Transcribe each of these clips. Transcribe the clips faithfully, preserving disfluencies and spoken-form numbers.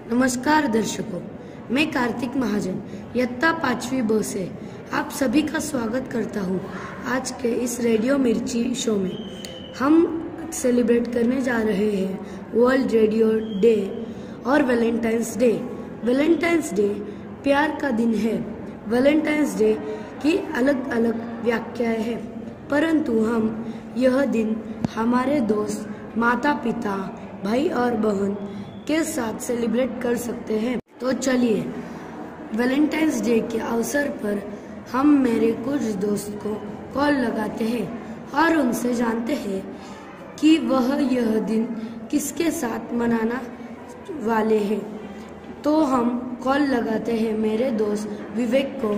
नमस्कार दर्शकों, मैं कार्तिक महाजन इयत्ता पांचवी ब से आप सभी का स्वागत करता हूं। आज के इस रेडियो मिर्ची शो में हम सेलिब्रेट करने जा रहे हैं वर्ल्ड रेडियो डे और वैलेंटाइंस डे। वैलेंटाइंस डे प्यार का दिन है। वैलेंटाइंस डे की अलग अलग व्याख्याएं हैं, परंतु हम यह दिन हमारे दोस्त, माता पिता, भाई और बहन के साथ सेलिब्रेट कर सकते हैं। तो चलिए वैलेंटाइंस डे के अवसर पर हम मेरे कुछ दोस्त को कॉल लगाते हैं और उनसे जानते हैं कि वह यह दिन किसके साथ मनाना वाले हैं। तो हम कॉल लगाते हैं मेरे दोस्त विवेक को।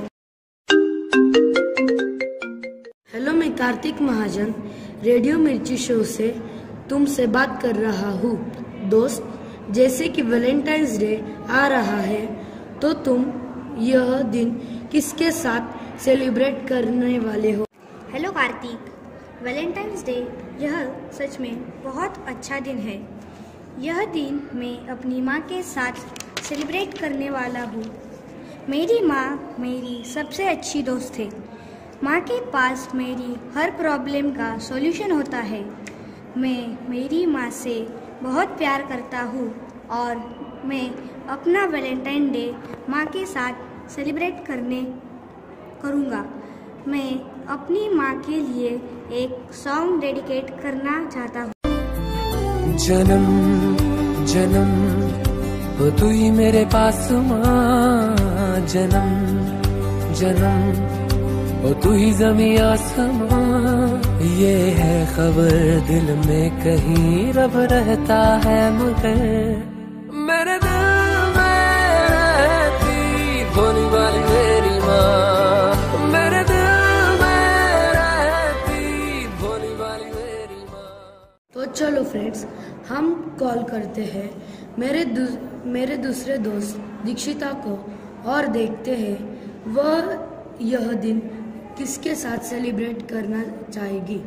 हेलो, मैं कार्तिक महाजन रेडियो मिर्ची शो से तुमसे बात कर रहा हूँ। दोस्त, जैसे कि वैलेंटाइंस डे आ रहा है, तो तुम यह दिन किसके साथ सेलिब्रेट करने वाले हो? हेलो कार्तिक, वैलेंटाइंस डे यह सच में बहुत अच्छा दिन है। यह दिन मैं अपनी माँ के साथ सेलिब्रेट करने वाला हूँ। मेरी माँ मेरी सबसे अच्छी दोस्त है। माँ के पास मेरी हर प्रॉब्लम का सॉल्यूशन होता है। मैं मेरी माँ से बहुत प्यार करता हूँ और मैं अपना वैलेंटाइन डे माँ के साथ सेलिब्रेट करने करूँगा। मैं अपनी माँ के लिए एक सॉन्ग डेडिकेट करना चाहता हूँ। जन्म जन्म हो तू ही मेरे पास माँ, जन्म जन्म हो तू ही ज़मीं आसमां। ये है खबर दिल में कहीं रब रहता है, मगर मेरे दिल में रहती भोली वाली मेरी माँ। मेरे दिल में रहती भोली वाली मेरी माँ। तो चलो फ्रेंड्स, हम कॉल करते हैं मेरे दू, मेरे दूसरे दोस्त दीक्षिता को और देखते हैं वह यह दिन किसके साथ सेलिब्रेट करना चाहेगी।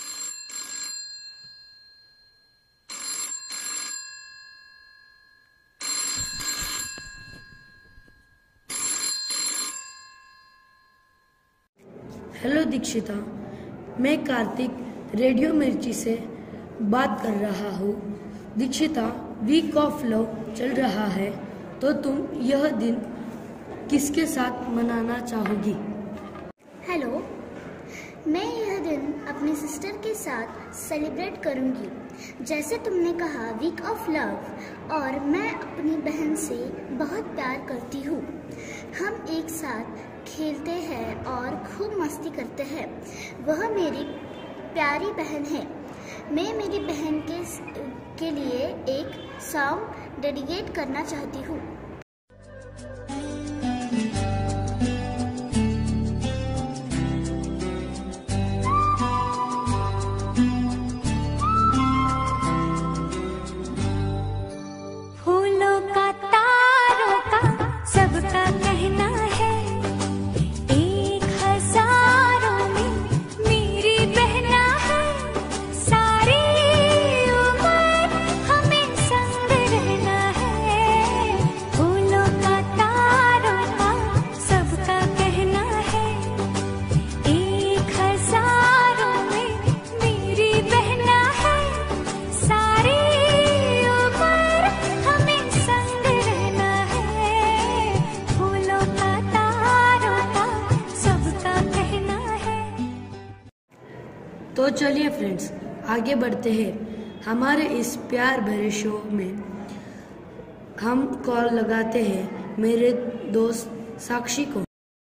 हेलो दीक्षिता, मैं कार्तिक रेडियो मिर्ची से बात कर रहा हूँ। दीक्षिता, वीक ऑफ लव चल रहा है, तो तुम यह दिन किसके साथ मनाना चाहोगी? हेलो, मैं यह दिन अपनी सिस्टर के साथ सेलिब्रेट करूंगी। जैसे तुमने कहा वीक ऑफ लव, और मैं अपनी बहन से बहुत प्यार करती हूँ। हम एक साथ खेलते हैं और खूब मस्ती करते हैं। वह मेरी प्यारी बहन है। मैं मेरी बहन के के लिए एक सॉन्ग डेडिकेट करना चाहती हूँ। तो चलिए फ्रेंड्स, आगे बढ़ते हैं। हमारे इस प्यार भरे शो में हम कॉल लगाते हैं मेरे दोस्त साक्षी को।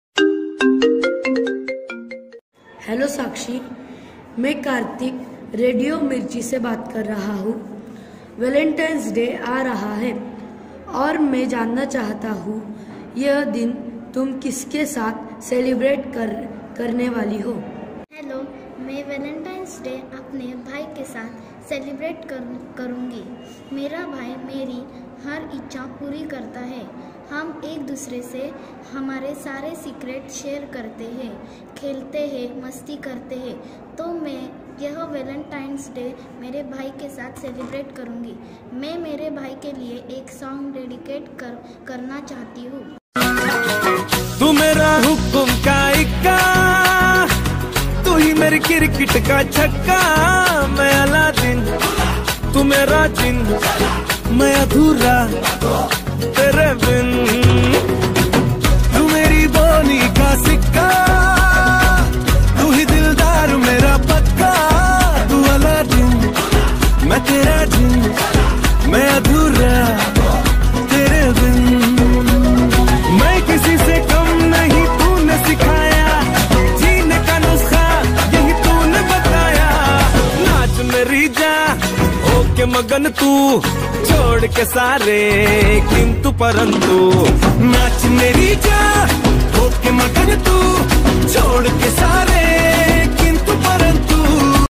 हेलो साक्षी, मैं कार्तिक रेडियो मिर्ची से बात कर रहा हूँ। वैलेंटाइंस डे आ रहा है और मैं जानना चाहता हूँ यह दिन तुम किसके साथ सेलिब्रेट कर करने वाली हो? हेलो, मैं वैलेंटाइंस डे अपने भाई के साथ सेलिब्रेट कर करूँगी। मेरा भाई मेरी हर इच्छा पूरी करता है। हम एक दूसरे से हमारे सारे सीक्रेट शेयर करते हैं, खेलते हैं, मस्ती करते हैं। तो मैं यह वैलेंटाइंस डे मेरे भाई के साथ सेलिब्रेट करूंगी। मैं मेरे भाई के लिए एक सॉन्ग डेडिकेट कर, करना चाहती हूँ। तू मेरा हुक्म का इक्का, तू ही मेरी क्रिकेट का छक्का। मैं अलादीन, तू मेरा जिन, मैं अधूरा तेरे बिन। तू मेरी बोली का सिक्का, तू ही दिलदार मेरा पक्का। तू अलादीन, मैं तेरा जिन, मैं अधूरा तेरे बिन। मैं किसी से कम नहीं, तूने सिखाया जीने का नुस्खा, यही तूने बताया। नाच मेरी जा होके मगन तू, छोड़ के सारे किंतु परंतु। नाच मेरी जा होके मगन तू, छोड़ के सारे